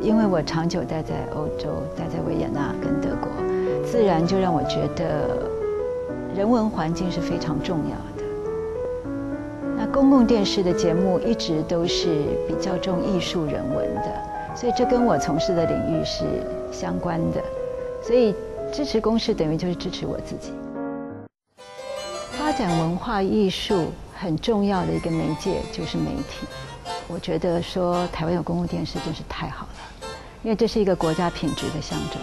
因为我长久待在欧洲，待在维也纳跟德国，自然就让我觉得人文环境是非常重要的。那公共电视的节目一直都是比较重艺术人文的，所以这跟我从事的领域是相关的。所以支持公视等于就是支持我自己。发展文化艺术很重要的一个媒介就是媒体。我觉得说台湾有公共电视真是太好了，因为这是一个国家品质的象征。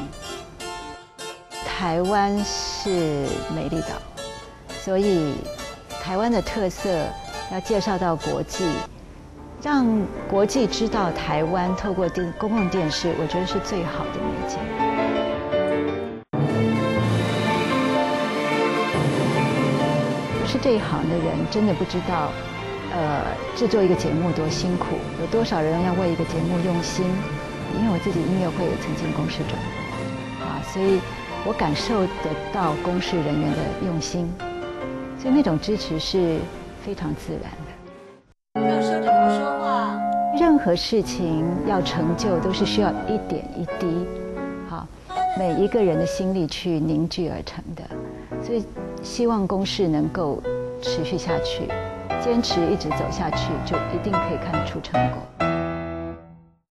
台湾是美丽岛，所以台湾的特色要介绍到国际，让国际知道台湾，透过公共电视，我觉得是最好的媒介。不是这一行的人真的不知道，制作一个节目多辛苦，有多少人要为一个节目用心。因为我自己音乐会也曾经公视转过，所以我感受得到公视人员的用心，所以那种支持是非常自然的。 要说着不说话， 任何事情要成就都是需要一点一滴，每一个人的心力去凝聚而成的，所以希望公视能够持续下去，坚持一直走下去，就一定可以看得出成果。